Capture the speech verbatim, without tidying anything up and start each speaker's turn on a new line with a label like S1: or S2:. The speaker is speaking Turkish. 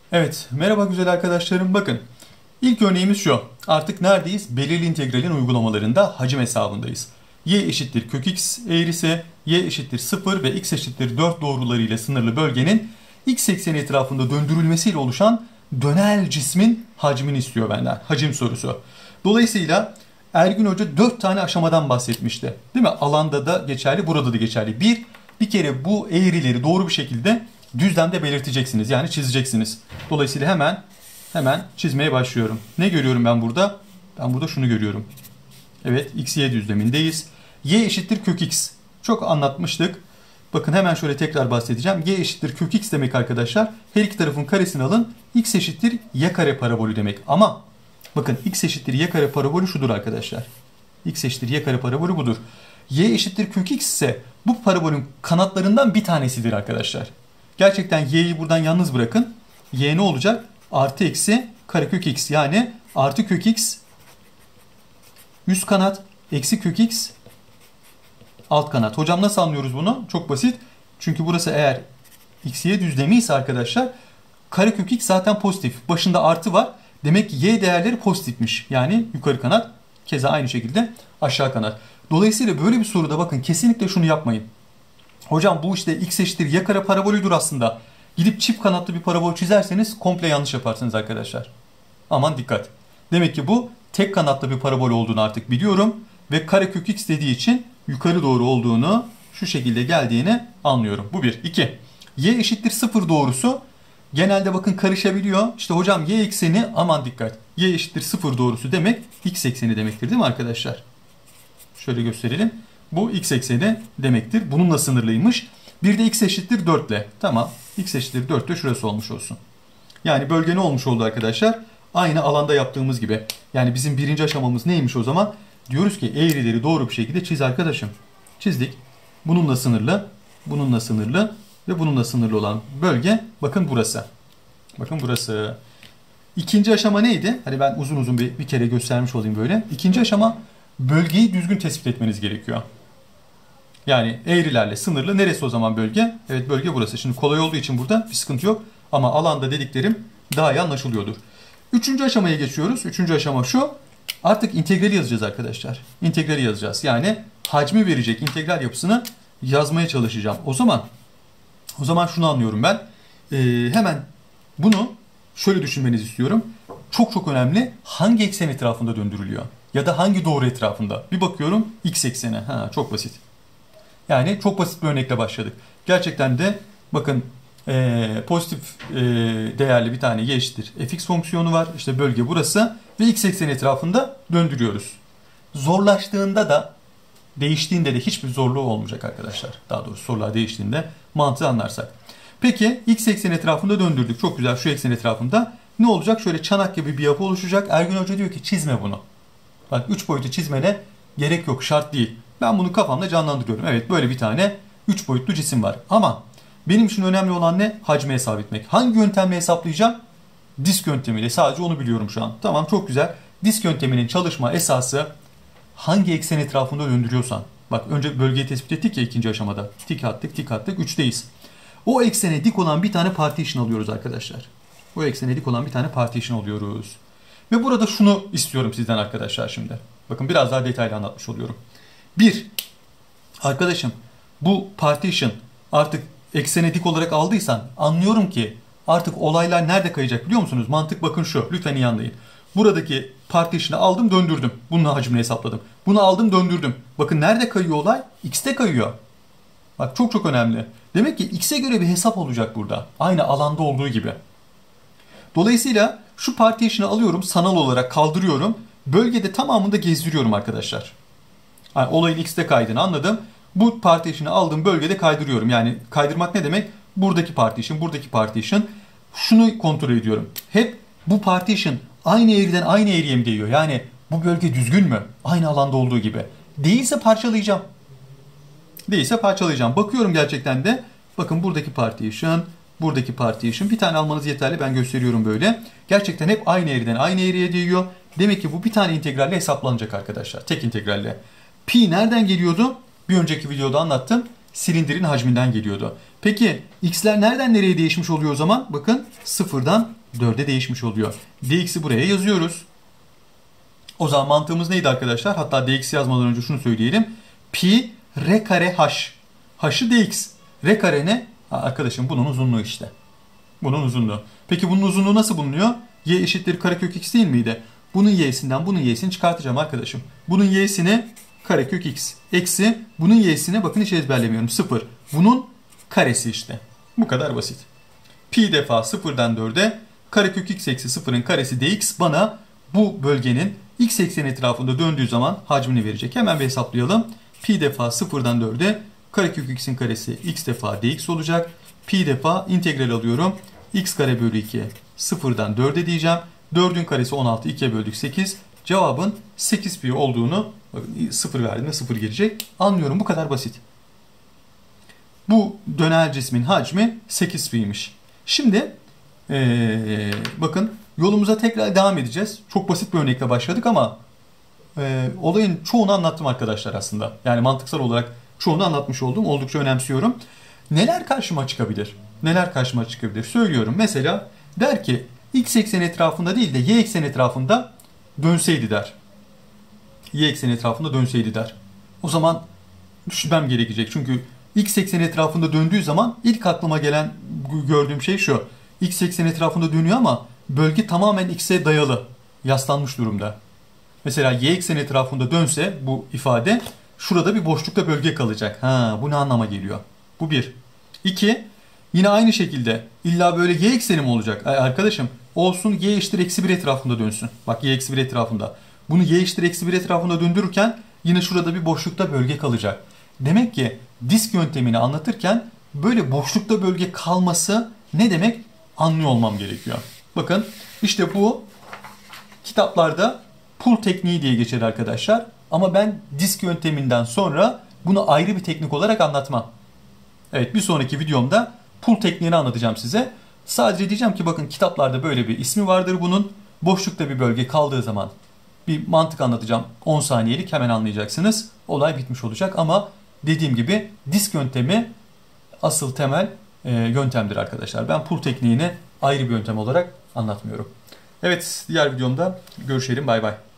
S1: Evet, merhaba güzel arkadaşlarım. Bakın, ilk örneğimiz şu. Artık neredeyiz? Belirli integralin uygulamalarında hacim hesabındayız. Y eşittir kök x eğrisi, y eşittir sıfır ve x eşittir dört doğrularıyla sınırlı bölgenin x ekseni etrafında döndürülmesiyle oluşan dönel cismin hacmini istiyor benden. Hacim sorusu. Dolayısıyla Ergün Hoca dört tane aşamadan bahsetmişti. Değil mi? Alanda da geçerli, burada da geçerli. Bir, bir kere bu eğrileri doğru bir şekilde düzlemde belirteceksiniz. Yani çizeceksiniz. Dolayısıyla hemen hemen çizmeye başlıyorum. Ne görüyorum ben burada? Ben burada şunu görüyorum. Evet, x y düzlemindeyiz. Y eşittir kök x. Çok anlatmıştık. Bakın hemen şöyle tekrar bahsedeceğim. Y eşittir kök x demek arkadaşlar. Her iki tarafın karesini alın. X eşittir y kare parabolü demek. Ama bakın x eşittir y kare parabolü şudur arkadaşlar. X eşittir y kare parabolü budur. Y eşittir kök x ise bu parabolün kanatlarından bir tanesidir arkadaşlar. Gerçekten y'yi buradan yalnız bırakın. Y ne olacak? Artı eksi karekök x. Yani artı kök x üst kanat eksi kök x alt kanat. Hocam nasıl anlıyoruz bunu? Çok basit. Çünkü burası eğer x y düzlemi ise arkadaşlar karekök x zaten pozitif. Başında artı var. Demek ki y değerleri pozitifmiş. Yani yukarı kanat. Keza aynı şekilde aşağı kanat. Dolayısıyla böyle bir soruda bakın kesinlikle şunu yapmayın. Hocam bu işte x eşittir y kare parabolüdür aslında. Gidip çift kanatlı bir parabol çizerseniz komple yanlış yaparsınız arkadaşlar. Aman dikkat. Demek ki bu tek kanatlı bir parabol olduğunu artık biliyorum. Ve karekök x dediği için yukarı doğru olduğunu, şu şekilde geldiğini anlıyorum. Bu bir. İki. Y eşittir sıfır doğrusu genelde bakın karışabiliyor. İşte hocam y ekseni, aman dikkat. Y eşittir sıfır doğrusu demek x ekseni demektir değil mi arkadaşlar? Şöyle gösterelim. Bu x ekseni demektir. Bununla sınırlıymış. Bir de x eşittir dört ile. Tamam. X eşittir dört ile şurası olmuş olsun. Yani bölge ne olmuş oldu arkadaşlar? Aynı alanda yaptığımız gibi. Yani bizim birinci aşamamız neymiş o zaman? Diyoruz ki eğrileri doğru bir şekilde çiz arkadaşım. Çizdik. Bununla sınırlı, bununla sınırlı ve bununla sınırlı olan bölge bakın burası. Bakın burası. İkinci aşama neydi? Hani ben uzun uzun bir, bir kere göstermiş olayım böyle. İkinci aşama bölgeyi düzgün tespit etmeniz gerekiyor. Yani eğrilerle sınırlı. Neresi o zaman bölge? Evet, bölge burası. Şimdi kolay olduğu için burada bir sıkıntı yok. Ama alanda dediklerim daha iyi anlaşılıyordur. Üçüncü aşamaya geçiyoruz. Üçüncü aşama şu. Artık integrali yazacağız arkadaşlar. İntegrali yazacağız. Yani hacmi verecek integral yapısını yazmaya çalışacağım. O zaman o zaman şunu anlıyorum ben. Ee, hemen bunu şöyle düşünmenizi istiyorum. Çok çok önemli. Hangi eksen etrafında döndürülüyor? Ya da hangi doğru etrafında? Bir bakıyorum x ekseni. Ha, çok basit. Yani çok basit bir örnekle başladık. Gerçekten de bakın e, pozitif e, değerli bir tane y eşittir fx fonksiyonu var. İşte bölge burası ve x ekseni etrafında döndürüyoruz. Zorlaştığında da değiştiğinde de hiçbir zorluğu olmayacak arkadaşlar. Daha doğrusu sorular değiştiğinde mantığı anlarsak. Peki x ekseni etrafında döndürdük. Çok güzel, şu eksen etrafında. Ne olacak? Şöyle çanak gibi bir yapı oluşacak. Ergün Hoca diyor ki çizme bunu. Bak üç boyutlu çizmene gerek yok, şart değil. Ben bunu kafamda canlandırıyorum. Evet, böyle bir tane üç boyutlu cisim var. Ama benim için önemli olan ne? Hacmi hesap etmek. Hangi yöntemle hesaplayacağım? Disk yöntemiyle. Sadece onu biliyorum şu an. Tamam, çok güzel. Disk yönteminin çalışma esası hangi eksen etrafında döndürüyorsan. Bak önce bölgeyi tespit ettik ya ikinci aşamada. Tik attık, tik attık. üçteyiz. O eksene dik olan bir tane partition alıyoruz arkadaşlar. O eksene dik olan bir tane partition alıyoruz. Ve burada şunu istiyorum sizden arkadaşlar şimdi. Bakın biraz daha detaylı anlatmış oluyorum. Bir, arkadaşım bu partition artık eksene dik olarak aldıysan anlıyorum ki artık olaylar nerede kayacak biliyor musunuz? Mantık bakın şu. Lütfen iyi anlayın. Buradaki partition'ı aldım, döndürdüm. Bunun hacmini hesapladım. Bunu aldım, döndürdüm. Bakın nerede kayıyor olay? X'te kayıyor. Bak çok çok önemli. Demek ki X'e göre bir hesap olacak burada. Aynı alanda olduğu gibi. Dolayısıyla şu partition'ı alıyorum, sanal olarak kaldırıyorum. Bölgede tamamını da gezdiriyorum arkadaşlar. Yani olayın X'te kaydığını anladım. Bu partition'ı aldığım bölgede kaydırıyorum. Yani kaydırmak ne demek? Buradaki partition, buradaki partition. Şunu kontrol ediyorum. Hep bu partition aynı eğriden aynı eğriye mi değiyor? Yani bu bölge düzgün mü? Aynı alanda olduğu gibi. Değilse parçalayacağım. Değilse parçalayacağım. Bakıyorum gerçekten de. Bakın buradaki partition, buradaki partition. Bir tane almanız yeterli. Ben gösteriyorum böyle. Gerçekten hep aynı eğriden aynı eğriye değiyor. Demek ki bu bir tane integralle hesaplanacak arkadaşlar. Tek integralle. Pi nereden geliyordu? Bir önceki videoda anlattım. Silindirin hacminden geliyordu. Peki x'ler nereden nereye değişmiş oluyor o zaman? Bakın sıfırdan dörde değişmiş oluyor. Dx'i buraya yazıyoruz. O zaman mantığımız neydi arkadaşlar? Hatta dx yazmadan önce şunu söyleyelim. Pi r kare h. H'ı dx. R kare ne? Ha, arkadaşım bunun uzunluğu işte. Bunun uzunluğu. Peki bunun uzunluğu nasıl bulunuyor? Y eşittir karekök x değil miydi? Bunun y'sinden bunun y'sini çıkartacağım arkadaşım. Bunun y'sini karekök x. Eksi bunun y'sine bakın hiç ezberlemiyorum. sıfır. Bunun karesi işte. Bu kadar basit. Pi defa sıfırdan dörde karekök x eksi sıfırın karesi dx bana bu bölgenin x ekseni etrafında döndüğü zaman hacmini verecek. Hemen bir hesaplayalım. Pi defa sıfırdan dörde karekök x'in karesi x defa dx olacak. Pi defa integral alıyorum. X kare bölü iki sıfırdan dörde diyeceğim. dördün karesi on altı. ikiye böldük sekiz. Cevabın sekiz pi olduğunu, sıfır verdiğinde sıfır gelecek. Anlıyorum, bu kadar basit. Bu döner cismin hacmi sekiz pi'ymiş. Şimdi ee, bakın yolumuza tekrar devam edeceğiz. Çok basit bir örnekle başladık ama e, olayın çoğunu anlattım arkadaşlar aslında. Yani mantıksal olarak çoğunu anlatmış oldum. Oldukça önemsiyorum. Neler karşıma çıkabilir? Neler karşıma çıkabilir? Söylüyorum. Mesela der ki x ekseni etrafında değil de y ekseni etrafında dönseydi der. Y ekseni etrafında dönseydi der. O zaman düşünmem gerekecek. Çünkü x ekseni etrafında döndüğü zaman ilk aklıma gelen gördüğüm şey şu. X ekseni etrafında dönüyor ama bölge tamamen x'e dayalı. Yaslanmış durumda. Mesela y ekseni etrafında dönse bu ifade şurada bir boşlukta bölge kalacak. Ha, bu ne anlama geliyor? Bu bir. İki. Yine aynı şekilde illa böyle y ekseni mi olacak? Ay arkadaşım olsun y eşittir eksi bir etrafında dönsün. Bak y eksi bir etrafında. Bunu y eşittir eksi bir etrafında döndürürken yine şurada bir boşlukta bölge kalacak. Demek ki disk yöntemini anlatırken böyle boşlukta bölge kalması ne demek anlıyor olmam gerekiyor. Bakın işte bu kitaplarda pull tekniği diye geçer arkadaşlar. Ama ben disk yönteminden sonra bunu ayrı bir teknik olarak anlatmam. Evet, bir sonraki videomda pull tekniğini anlatacağım size. Sadece diyeceğim ki bakın kitaplarda böyle bir ismi vardır bunun. Boşlukta bir bölge kaldığı zaman bir mantık anlatacağım. on saniyelik, hemen anlayacaksınız. Olay bitmiş olacak ama dediğim gibi disk yöntemi asıl temel e, yöntemdir arkadaşlar. Ben pull tekniğini ayrı bir yöntem olarak anlatmıyorum. Evet, diğer videomda görüşelim. Bay bay.